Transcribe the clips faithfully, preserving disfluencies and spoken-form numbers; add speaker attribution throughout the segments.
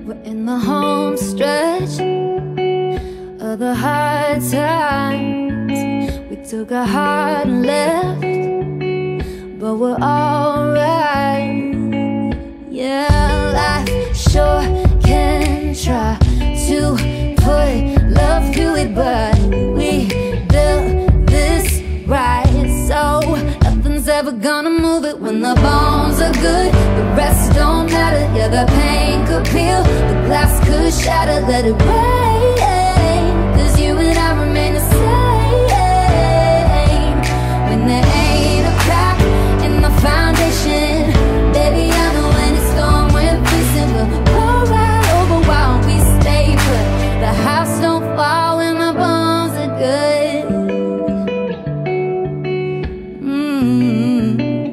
Speaker 1: We're in the home stretch of the hard times. We took a hard left, but we're alright. Yeah, life sure can try to put love through it, but we built this right, so nothing's ever gonna move it. When the bones are good, the rest don't matter. Yeah, the pain could peel, the glass could shatter. Let it rain, 'cause you and I remain the same. When there ain't a crack in the foundation, baby, I know any storm we're facing will blow right over while we stay put. The house don't fall when the bones are good. Mm-hmm.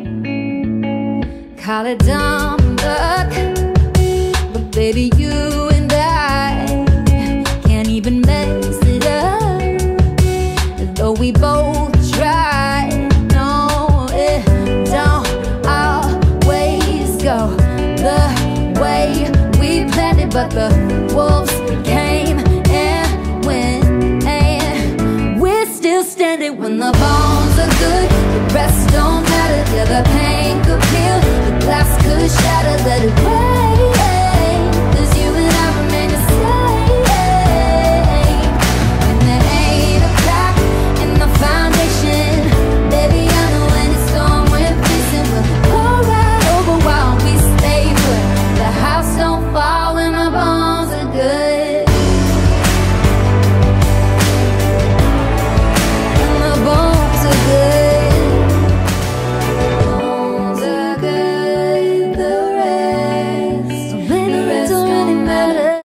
Speaker 1: Call it dumb luck, but baby, you and I can't even mess it up, though we both try. No, it don't always go the way we planned it, but the wolves came and went, and we're still standing. When the bones are good, the rest don't matter. Yeah, the pain could peel, the glass could shatter. Let it rain.